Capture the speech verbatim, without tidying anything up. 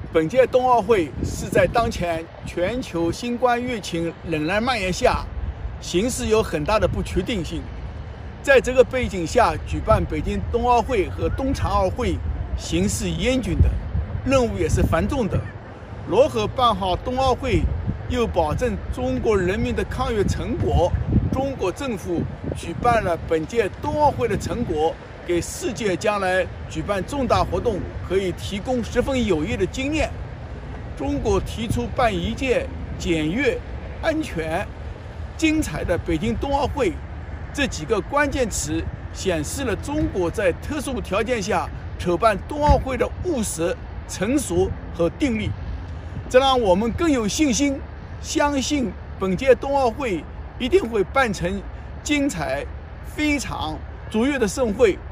本届冬奥会是在当前全球新冠疫情仍然蔓延下，形势有很大的不确定性。在这个背景下举办北京冬奥会和冬残奥会，形势严峻的，任务也是繁重的。如何办好冬奥会，又保证中国人民的抗疫成果？中国政府举办了本届冬奥会的成果，给世界将来举办重大活动可以提供十分有益的经验。中国提出办一届简约、安全、精彩的北京冬奥会，这几个关键词显示了中国在特殊条件下筹办冬奥会的务实、成熟和定力。这让我们更有信心，相信本届冬奥会一定会办成精彩、非常卓越的盛会。